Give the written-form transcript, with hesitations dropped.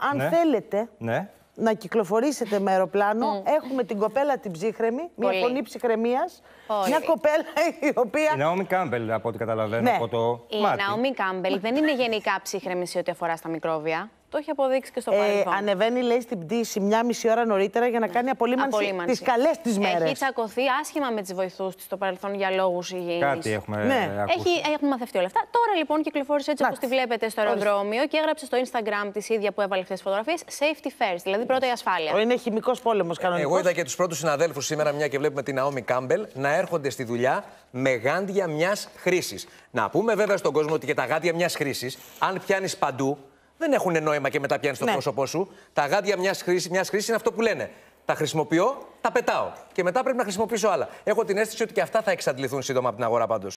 Αν θέλετε Ναι. να κυκλοφορήσετε με αεροπλάνο, έχουμε την κοπέλα την ψύχρεμη, μια φωνή ψυχραιμίας. Μια κοπέλα η οποία. Η Ναόμι Κάμπελ, από ό,τι καταλαβαίνω από το Η μάτι. Ναόμι Κάμπελ δεν είναι γενικά ψύχρεμη σε ό,τι αφορά στα μικρόβια. Το έχει αποδείξει και στο παρελθόν. Ανεβαίνει, λέει, στην πτήση μια μισή ώρα νωρίτερα για να κάνει απολύμανση τις καλές τις μέρες. Έχει τσακωθεί άσχημα με τις βοηθούς της στο παρελθόν για λόγους υγιεινής. Κάτι έχουμε ακούσει. Έχουν μαθευτεί όλα αυτά. Τώρα λοιπόν κυκλοφόρησε έτσι όπως τη βλέπετε στο αεροδρόμιο και έγραψε στο Instagram της ίδια που έβαλε αυτές τις φωτογραφίες safety first, δηλαδή πρώτα η ασφάλεια. Είναι χημικός πόλεμος κανονικός. Εγώ είδα και τους πρώτους συναδέλφους σήμερα, μια και βλέπουμε την Ναόμι Κάμπελ, να έρχονται στη δουλειά με γάντια μιας χρήσης. Να πούμε βέβαια στον κόσμο ότι και τα γάντια μιας χρήσης, αν πιάνεις παντού, δεν έχουν νόημα και μετά πιάνεις το πρόσωπό σου. Τα γάντια μιας χρήσης είναι αυτό που λένε. Τα χρησιμοποιώ, τα πετάω. Και μετά πρέπει να χρησιμοποιήσω άλλα. Έχω την αίσθηση ότι και αυτά θα εξαντληθούν σύντομα από την αγορά πάντως.